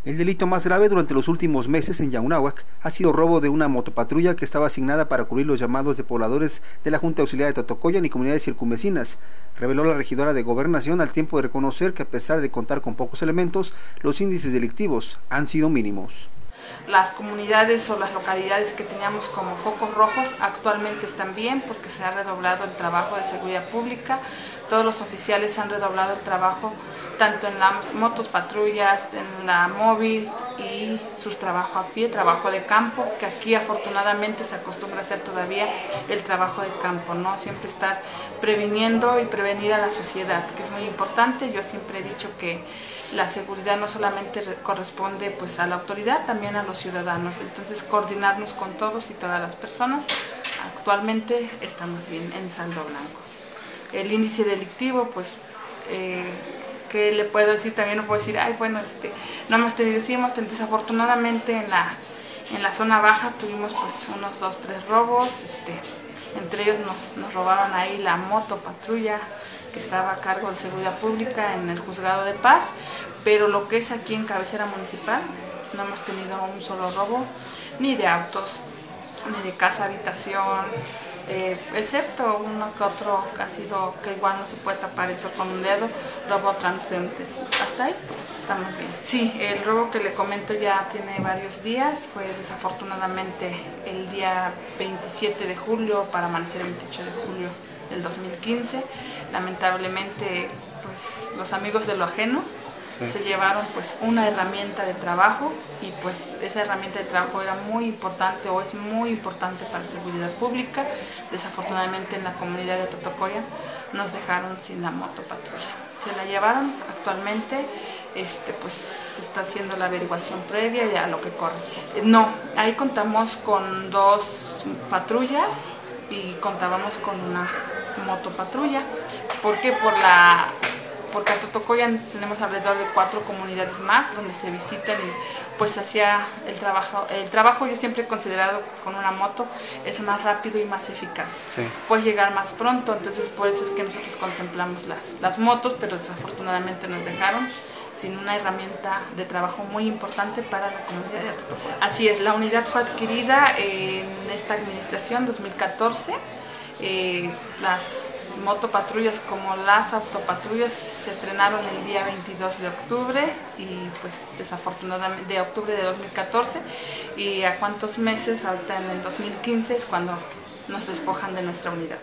El delito más grave durante los últimos meses en Yaunáhuac ha sido robo de una motopatrulla que estaba asignada para cubrir los llamados de pobladores de la Junta Auxiliar de Totocoyan y comunidades circunvecinas, reveló la regidora de Gobernación al tiempo de reconocer que a pesar de contar con pocos elementos, los índices delictivos han sido mínimos. Las comunidades o las localidades que teníamos como focos rojos actualmente están bien porque se ha redoblado el trabajo de seguridad pública, todos los oficiales han redoblado el trabajo tanto en las motos patrullas, en la móvil y su trabajo a pie, trabajo de campo, que aquí afortunadamente se acostumbra a hacer todavía el trabajo de campo, ¿no? Siempre estar previniendo y prevenir a la sociedad, que es muy importante. Yo siempre he dicho que la seguridad no solamente corresponde pues a la autoridad, también a los ciudadanos, entonces coordinarnos con todos y todas las personas. Actualmente estamos bien en saldo blanco. El índice delictivo, pues, ¿qué le puedo decir? También no puedo decir, ay, bueno, no hemos tenido, sí hemos tenido, desafortunadamente en la zona baja tuvimos pues unos 2, 3 robos, entre ellos nos robaron ahí la moto patrulla que estaba a cargo de seguridad pública en el juzgado de paz, pero lo que es aquí en cabecera municipal no hemos tenido un solo robo, ni de autos, ni de casa habitación, excepto uno que otro que ha sido, que igual no se puede tapar eso con un dedo, robo transeúntes. Hasta ahí estamos bien. Sí, el robo que le comento ya tiene varios días, fue desafortunadamente el día 27 de julio para amanecer el 28 de julio del 2015. Lamentablemente, pues los amigos de lo ajeno se llevaron pues una herramienta de trabajo y pues esa herramienta de trabajo era muy importante o es muy importante para la seguridad pública. Desafortunadamente en la comunidad de Totocoyan nos dejaron sin la moto patrulla. Se la llevaron actualmente, pues se está haciendo la averiguación previa y a lo que corresponde. No, ahí contamos con 2 patrullas y contábamos con una motopatrulla. ¿Por qué? Porque a Totocoyan tenemos alrededor de 4 comunidades más donde se visitan y pues hacía el trabajo yo siempre he considerado con una moto es más rápido y más eficaz. Sí. Puedes llegar más pronto, entonces por eso es que nosotros contemplamos las motos, pero desafortunadamente nos dejaron sin una herramienta de trabajo muy importante para la comunidad de Totocoyan. Así es, la unidad fue adquirida en esta administración 2014, las motopatrullas como las autopatrullas se estrenaron el día 22 de octubre y pues desafortunadamente de octubre de 2014 y a cuántos meses ahorita en el 2015 es cuando nos despojan de nuestra unidad.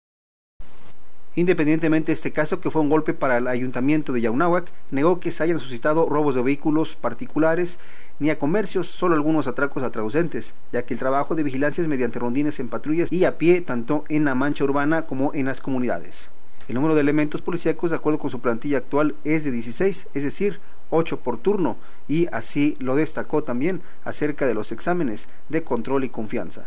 Independientemente de este caso, que fue un golpe para el ayuntamiento de Yaunáhuac, negó que se hayan suscitado robos de vehículos particulares ni a comercios, solo algunos atracos atrausentes, ya que el trabajo de vigilancia es mediante rondines en patrullas y a pie, tanto en la mancha urbana como en las comunidades. El número de elementos policíacos, de acuerdo con su plantilla actual, es de 16, es decir, 8 por turno, y así lo destacó también acerca de los exámenes de control y confianza.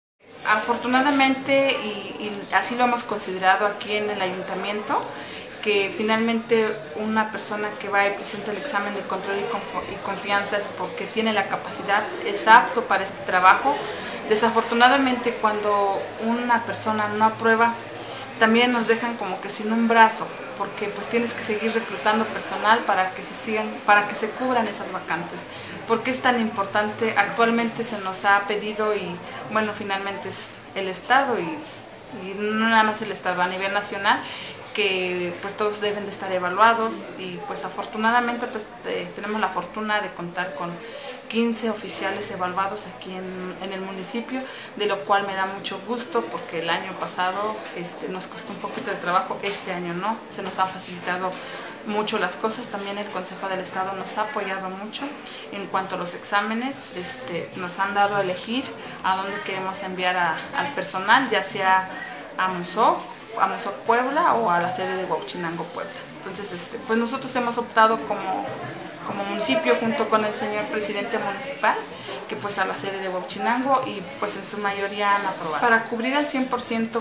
Afortunadamente, y así lo hemos considerado aquí en el ayuntamiento, que finalmente una persona que va y presenta el examen de control y confianza es porque tiene la capacidad, es apto para este trabajo. Desafortunadamente, cuando una persona no aprueba, también nos dejan como que sin un brazo, porque pues tienes que seguir reclutando personal para que se cubran esas vacantes. ¿Por qué es tan importante? Actualmente se nos ha pedido y bueno, finalmente es el Estado y no nada más el Estado, a nivel nacional, que pues todos deben de estar evaluados y pues afortunadamente pues, tenemos la fortuna de contar con 15 oficiales evaluados aquí en el municipio, de lo cual me da mucho gusto porque el año pasado nos costó un poquito de trabajo, este año no, se nos han facilitado mucho las cosas. También el Consejo del Estado nos ha apoyado mucho en cuanto a los exámenes, nos han dado a elegir a dónde queremos enviar al personal, ya sea a Musó Puebla o a la sede de Huauchinango Puebla. Entonces, pues nosotros hemos optado como municipio junto con el señor presidente municipal, que pues a la sede de Huauchinango y pues en su mayoría han aprobado. Para cubrir al 100%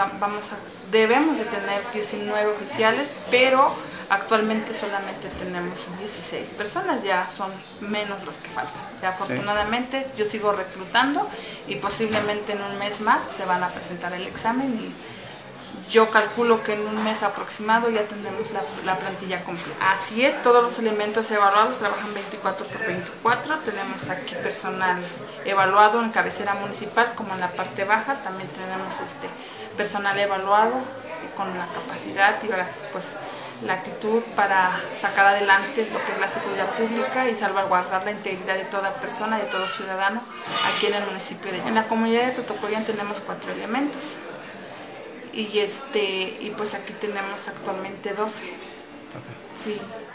debemos de tener 19 oficiales, pero actualmente solamente tenemos 16 personas, ya son menos los que faltan. Ya, afortunadamente yo sigo reclutando y posiblemente en un mes más se van a presentar el examen y yo calculo que en un mes aproximado ya tendremos la plantilla completa. Así es, todos los elementos evaluados trabajan 24/24, tenemos aquí personal evaluado en cabecera municipal como en la parte baja, también tenemos personal evaluado con la capacidad y pues la actitud para sacar adelante lo que es la seguridad pública y salvaguardar la integridad de toda persona, de todo ciudadano aquí en el municipio de Yauna. En la comunidad de Totocoyan tenemos 4 elementos y pues aquí tenemos actualmente 12. Sí.